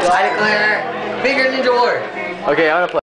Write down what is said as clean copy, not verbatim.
I declare Finger Ninja War. Okay, I'm gonna play.